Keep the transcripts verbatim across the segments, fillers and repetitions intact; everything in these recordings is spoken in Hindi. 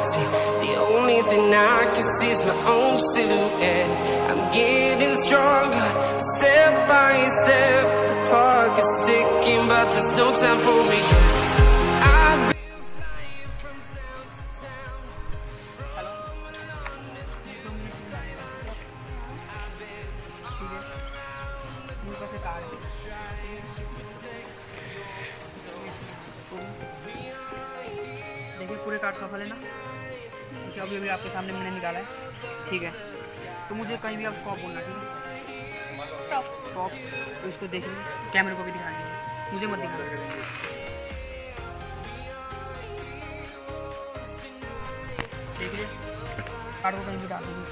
reality. The only thing I can see is my own silhouette. I'm getting stronger, step by step. The clock is ticking, but there's no time for regrets. I've been flying from town to town, from London to Taiwan. I've been all around the globe, trying to protect your soul. देखिए पूरे कार्ड सफल है ना, क्योंकि अभी अभी आपके सामने मैंने निकाला है, ठीक है। तो मुझे कहीं भी आप स्टॉप बोलना, ठीक है, स्टॉप स्टॉप। तो इसको देखिए, कैमरे को भी दिखाएंगे, मुझे मत दिखाना। देखिए कार्ड को कहीं भी डाल दीजिए,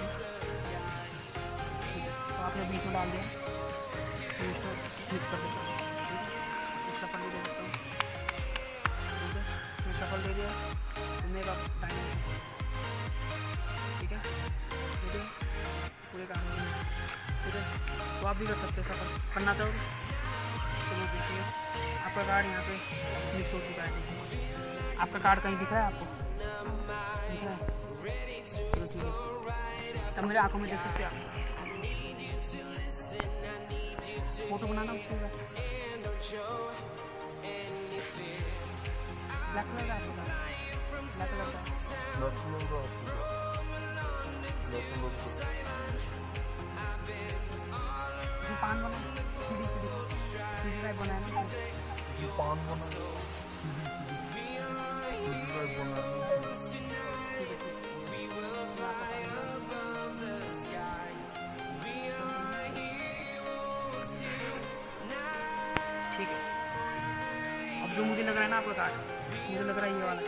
तो आपने बीच में डाल दिया, तो इसको मिक्स कर देता हूँ, सफल दे सकता हूँ, ठीक है। तो सफल दे दिया तो मेरा टाइम, ठीक है, ठीक है, पूरे काम में, ठीक है। तो आप भी कर सकते हैं, सफल करना चाहोगे। चलो देखिए आपका कार्ड यहाँ पे मिक्स हो चुका है, देखिए आपका कार्ड कहीं दिख रहा है आपको, दिख रहा है, चलो ठीक है। तब मेरे आंखों में देख सकते हैं आप, फोटो बनाना उसके बाद ब्लैक कलर का, ब्लैक कलर का पान बना, सीढ़ी सीढ़ी सीढ़ी टाइप बनाया ना, पान बना, सीढ़ी सीढ़ी टाइप बनाया। ठीक है। अब जो मुझे लग रहा है ना आपका कार्ड, मुझे लग रहा है ये वाला,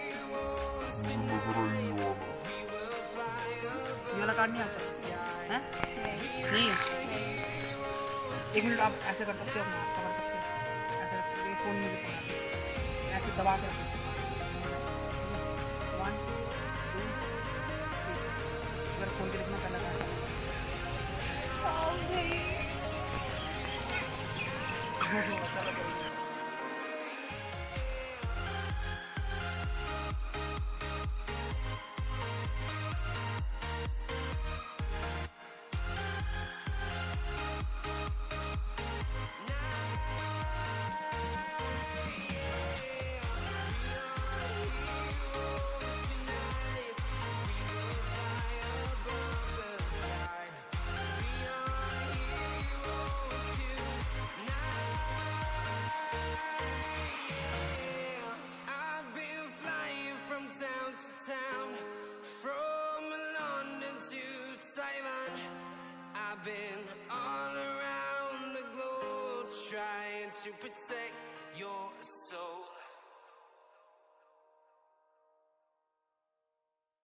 ये वाला कार्ड नहीं आता है, नहीं है। एक मिनट आप ऐसे कर सकते हो, अपना हाथ पकड़ सकते हो, ऐसे रख सकते हो, फोन में भी ऐसे दबा के वन टू थ्री, अगर फोन के लिखना पहला card town, from London to Taiwan. I've been all around the globe trying to protect your soul.